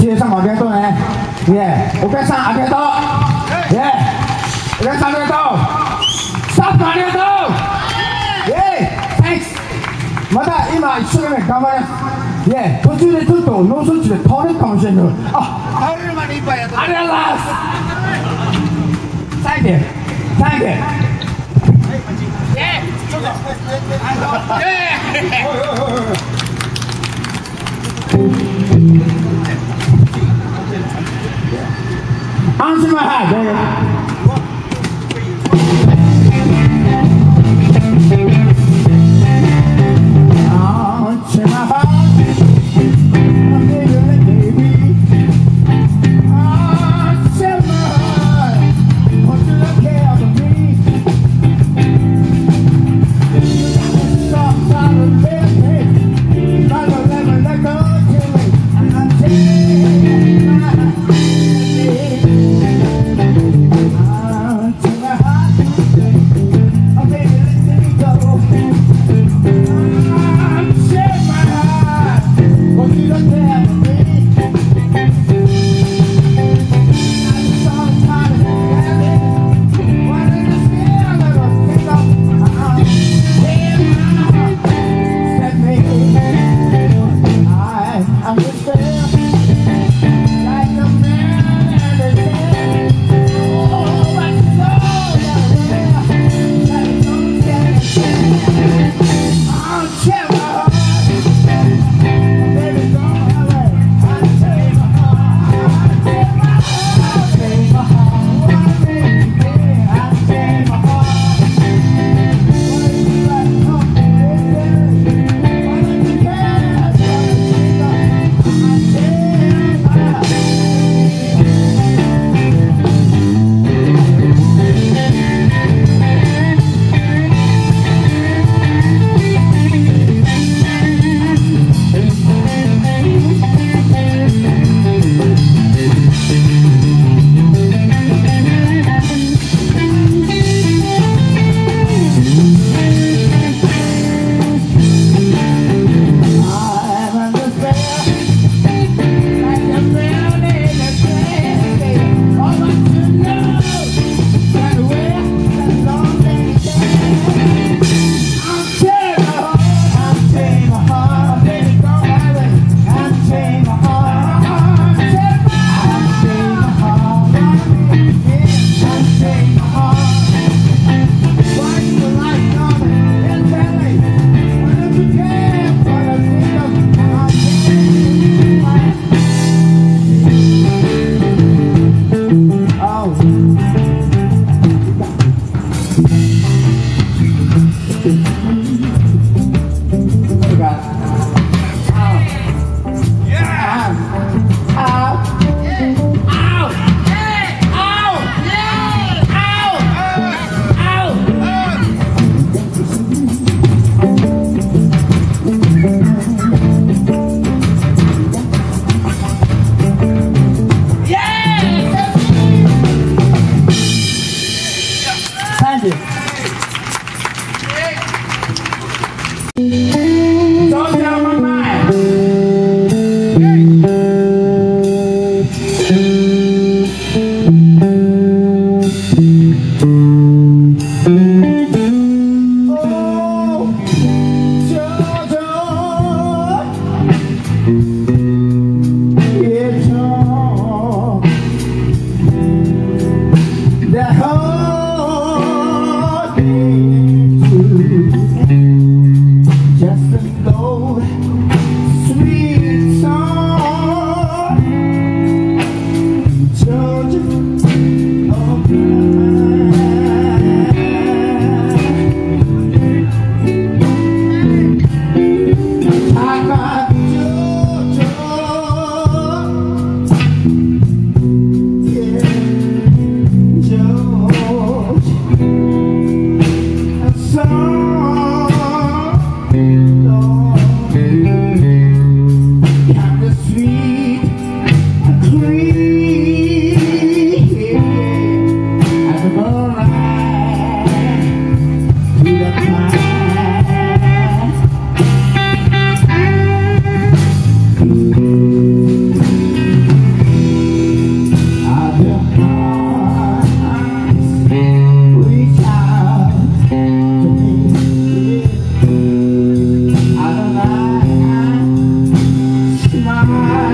接上ありがとうね。お客さんありがとう。お客さんありがとう。スタッフありがとう。Thanks。また今一生懸命頑張ります。途中でちょっと脳卒中で倒れるかもしれんけど、 倒れるまで一杯やった。 ありがとうございます。Thank you。Thank you。 ちょっと。 Answer my heart, baby. Answer my heart, baby. Answer my heart. Want you to care for me? Stop trying to live me. Try to let go to me. And I'm taking my heart.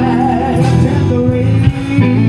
tenderly.